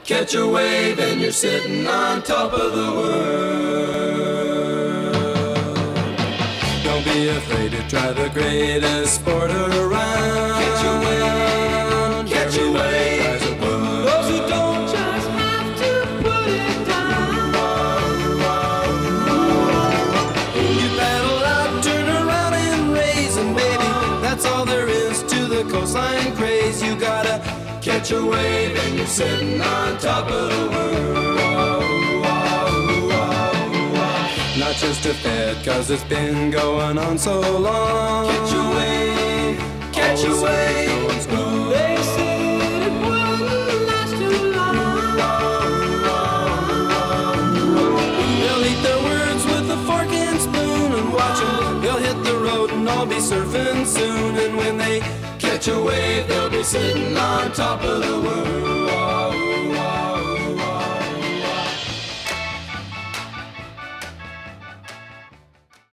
catch a wave and you're sitting on top of the world. Don't be afraid to try the greatest sport around. Catch a wave, catch a wave. Those who don't just have to put it down. You paddle out, turn around and raise, and baby, that's all there is to the coastline craze. You gotta catch a wave and you're sitting on top of the world. Not just a fad, 'cause it's been going on so long. Catch a wave, catch a wave. They said it wouldn't last too long. They'll eat their words with a fork and spoon and watch them. They'll hit the road and all be surfing soon. And when they catch a wave, they'll be sitting on top of the world.